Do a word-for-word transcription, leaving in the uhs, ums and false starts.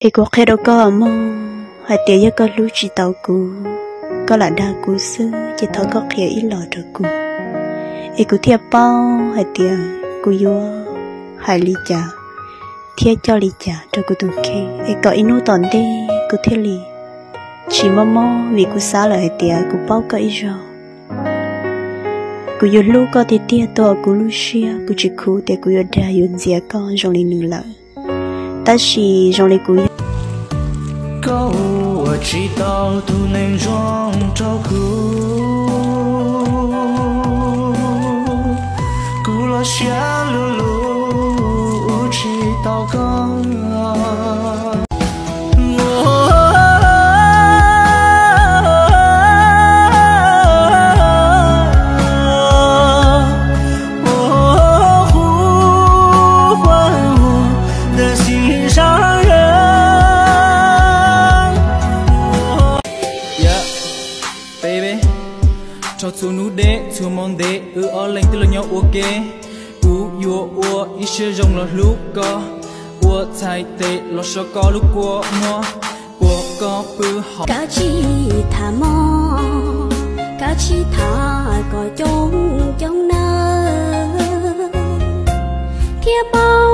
Ê có khi đâu có mơ hai tiếng giờ có lú chỉ tàu cũ có là đa cũ xưa chỉ thọ có khi ít lọ rồi cũ Ê cũ thiệp bao hai tiếng cũ vô hai ly trà thiệp cho ly trà cho cũ tụi kia Ê có inu tòn đi cũ thiệp ly chỉ mơ mơ vì cũ xa là hai tiếng cũ bao có ít rồi cũ vô lú có thì thiệp to cũ lú xia cũ chỉ cũ để cũ vô đa yun dìa con trong ly nửa lợ ta chỉ trong ly cũ câu我知道都能装着哭，古老雪路路知道更。cho chú nú đế chú mong đế ư ở lên từ lần nhau ok u yo u ít chưa rong là lúc có u thay tệ lo sợ có lúc của mua của có bự họ cả chi thả mò cả chi thả có trông trong nơi kia bao